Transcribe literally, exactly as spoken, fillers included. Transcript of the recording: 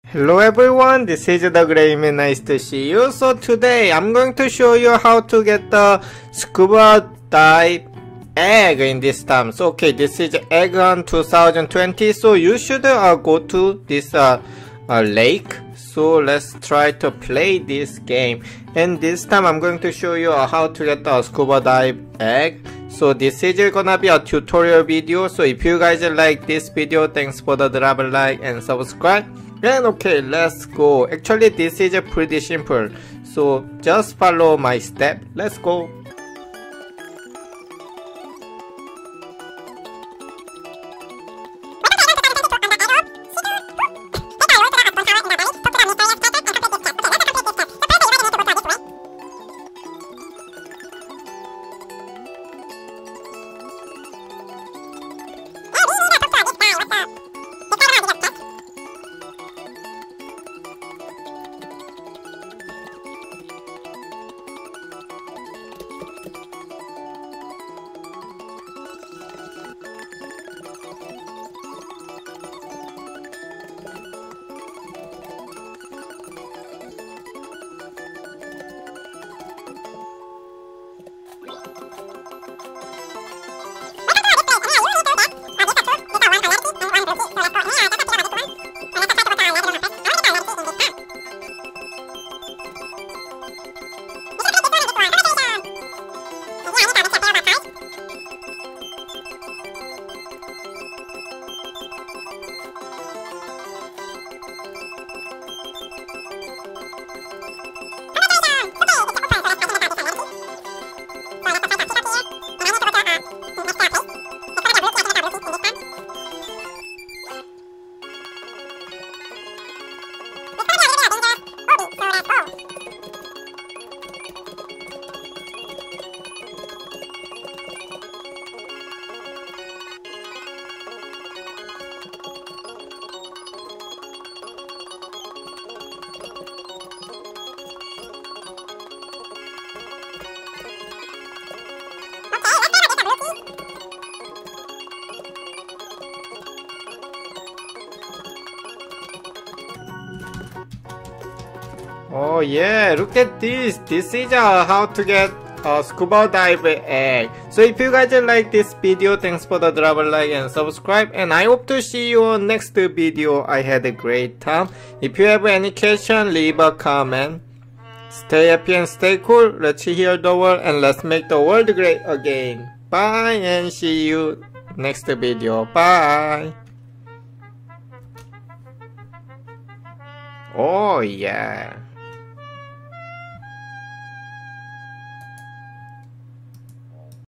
Hello everyone, this is the Grayman, nice to see you. So today I'm going to show you how to get the scuba dive egg in this time. So okay, this is egg on two thousand twenty, so you should uh, go to this uh, uh, lake. So let's try to play this game, and this time I'm going to show you uh, how to get the scuba dive egg. So this is gonna be a tutorial video, so if you guys like this video, thanks for the drop a like and subscribe. And okay, let's go. Actually this is pretty simple, so just follow my step. Let's go. Oh yeah, look at this. This is uh, how to get a scuba dive egg. So if you guys like this video, thanks for the drop a like and subscribe, and I hope to see you on next video. I had a great time. If you have any question, leave a comment. Stay happy and stay cool. Let's heal the world and let's make the world great again. Bye and see you next video. Bye. Oh yeah.